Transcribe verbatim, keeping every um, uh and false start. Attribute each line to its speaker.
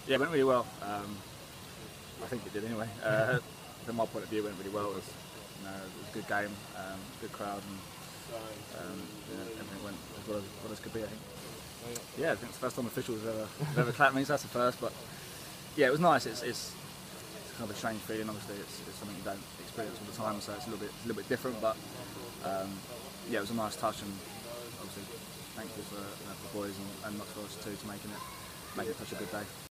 Speaker 1: Yeah, it went really well. Um, I think it did anyway. Uh, from my point of view, it went really well. It was, you know, it was a good game, um, good crowd, and um, yeah, everything went as well as, well as could be, I think. Yeah, I think it's the first time officials have ever, have ever clapped me, so that's the first. But yeah, it was nice. It's, it's, it's kind of a strange feeling. Obviously, it's, it's something you don't experience all the time, so it's a little bit, it's a little bit different. But um, yeah, it was a nice touch, and obviously thankful for, you know, for the boys and, and not for us too to making it, making it such a good day.